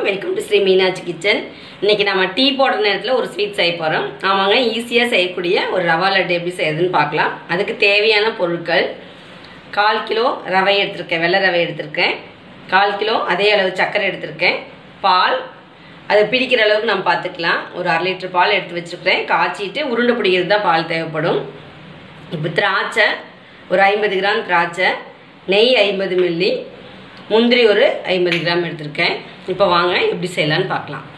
Welcome to Shri Meenakshi kitchen. இன்னைக்கு நம்ம tea போடுற நேரத்தில் ஒரு ஸ்வீட் செய்ய போகிறோம். ஆமாங்க, ஈஸியாக செய்யக்கூடிய ஒரு ரவா லட்டு எப்படி செய்யறதுன்னு பார்க்கலாம். அதுக்கு தேவையான பொருட்கள்: 1/4 கிலோ ரவை எடுத்திருக்கேன், வெள்ளை ரவை எடுத்திருக்கேன். 1/4 கிலோ அதே அளவு சர்க்கரை எடுத்திருக்கேன். பால் அது பிடிக்கிற அளவுக்கு நம்ம பார்த்துக்கலாம். ஒரு 1/2 லிட்டர் பால் எடுத்து வச்சுருக்கேன். காய்ச்சிட்டு உருண்டை பிடிக்கிறது தான் பால் தேவைப்படும். இப்போ திராட்சை ஒரு 50 கிராம் திராட்சை, நெய் 50 மில்லி, முந்திரி ஒரு 50 கிராம் எடுத்திருக்கேன். இப்போ வாங்க எப்படி செய்யலான்னு பார்க்கலாம்.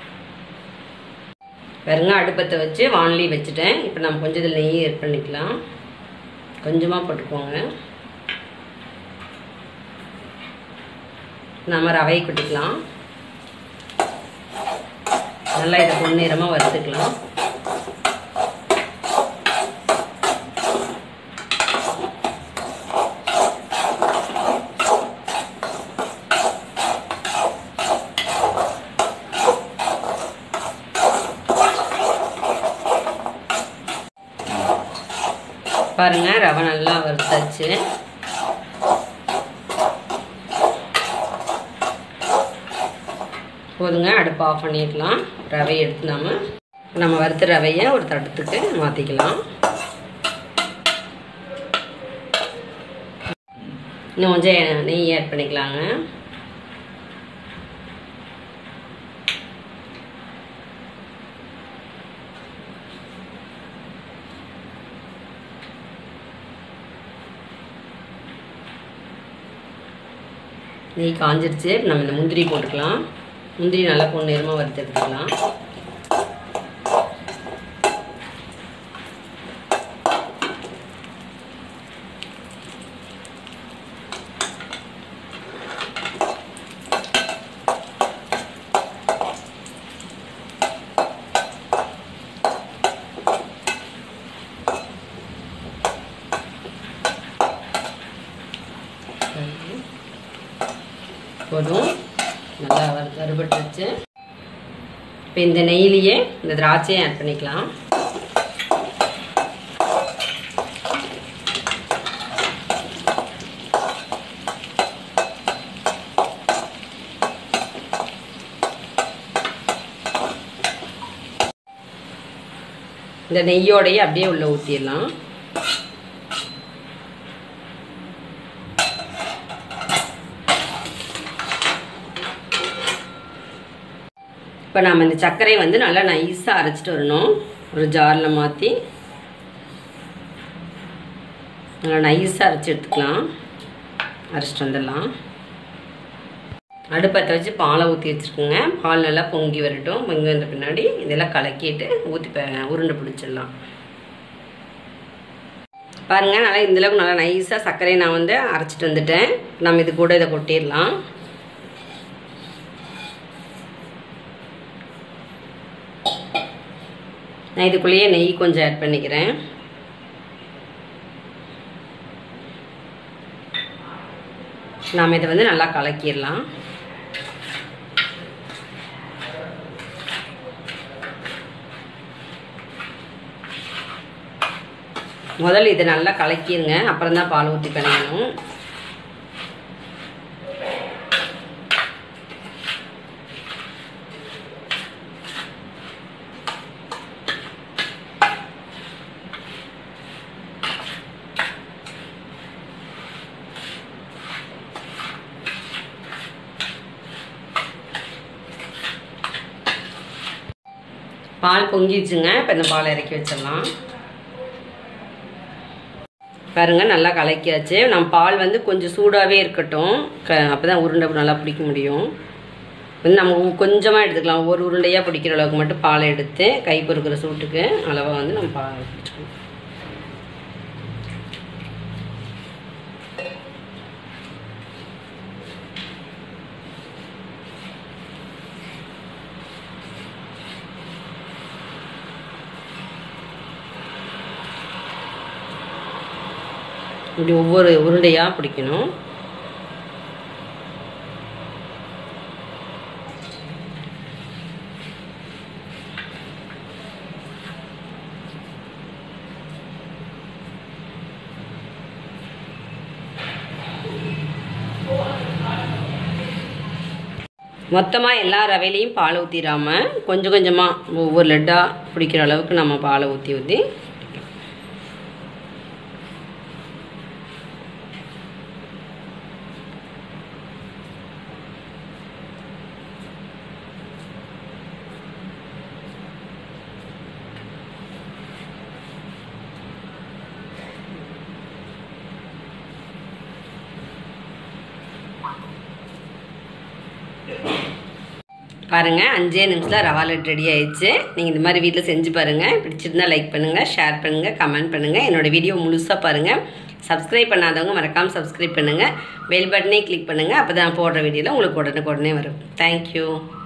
பாருங்க, அடுப்பத்தை வச்சு வானலி வச்சுட்டேன். இப்போ நம்ம கொஞ்சம் இதில் நெய் ஆட் பண்ணிக்கலாம். கொஞ்சமாக போட்டுக்கோங்க. நம்ம ரவையை கொட்டிக்கலாம். நல்லா இதை பொன்னிறமாக வறுத்துக்கலாம். பாருங்க, ரவை நல்லா வறுத்தாச்சு. போதுங்க, அடுப்பு ஆஃப் பண்ணிடலாம். ரவையை எடுத்து நம்ம வறுத்த ரவையை ஒரு தட்டத்துக்கு மாற்றிக்கலாம். இன்னும் கொஞ்சம் நெய் ஆட் பண்ணிக்கலாங்க. நெய் காஞ்சிருச்சு. நம்ம இந்த முந்திரி போட்டுக்கலாம். முந்திரி நல்லா பொன்னிறமாக வறுத்து எடுத்துக்கலாம். போதும், நல்லா வறுபட்டு வச்சு இப்போ இந்த நெய்லியே இந்த திராட்சையை ஆட் பண்ணிக்கலாம். இந்த நெய்யோடையே அப்படியே உள்ள ஊற்றிடலாம். இப்போ நாம் இந்த சர்க்கரையை வந்து நல்லா நைஸாக அரைச்சிட்டு வரணும். ஒரு ஜாரில் மாற்றி நல்லா நைஸாக அரைச்சி எடுத்துக்கலாம். அரைச்சிட்டு வந்துடலாம். அடுப்பத்தை வச்சு பாலை ஊற்றி வச்சுருக்குங்க. பால் நல்லா பொங்கி வரட்டும். பொங்கி வந்த பின்னாடி இதெல்லாம் கலக்கிட்டு ஊற்றி உருண்டை பிடிச்சிடலாம். பாருங்கள், நல்லா இந்தளவுக்கு நல்லா நைஸாக சர்க்கரையை நான் வந்து அரைச்சிட்டு வந்துட்டேன். நம்ம இது கூட இதை கொட்டிடலாம். நான் இதுக்குள்ளேயே நெய் கொஞ்சம் ஆட் பண்ணிக்கிறேன். நாம் இதை வந்து நல்லா கலக்கிடலாம். முதல்ல இதை நல்லா கலக்கிடுங்க, அப்புறம் தான் பால் ஊற்றி பண்ணிக்கணும். பால் பொங்கிடுச்சுங்க. இப்போ இந்த பாலை இறக்கி வச்சிடலாம். பாருங்கள், நல்லா கலக்கியாச்சு. நம்ம பால் வந்து கொஞ்சம் சூடாகவே இருக்கட்டும். அப்போ தான் உருண்டை நல்லா பிடிக்க முடியும். வந்து நம்ம கொஞ்சமாக எடுத்துக்கலாம். ஒரு உருண்டையாக பிடிக்கிற அளவுக்கு மட்டும் பாலை எடுத்து கை பொறுக்கிற சூட்டுக்கு அளவாக வந்து நம்ம பால் பிடிச்சிக்கணும். இப்படி ஒவ்வொரு உருண்டையாக பிடிக்கணும். மொத்தமாக எல்லா ரவையிலையும் பால் ஊற்றிடாமல் கொஞ்சம் கொஞ்சமாக ஒவ்வொரு லட்டாக பிடிக்கிற அளவுக்கு நம்ம பாலை ஊற்றி பாருங்கள் 5 நிமிஷத்தில் ரவா லட்டு ரெடி ஆயிடுச்சு. நீங்கள் இந்த மாதிரி வீட்டில் செஞ்சு பாருங்கள். பிடிச்சிருந்தா லைக் பண்ணுங்கள், ஷேர் பண்ணுங்கள், கமெண்ட் பண்ணுங்கள். என்னோடய வீடியோ முழுசாக பாருங்கள். சப்ஸ்கிரைப் பண்ணாதவங்க மறக்காமல் சப்ஸ்கிரைப் பண்ணுங்கள். பெல் பட்டனே கிளிக் பண்ணுங்கள். அப்போ தான் போடுற வீடியோவில் உங்களுக்கு உடனே வரும். தேங்க்யூ.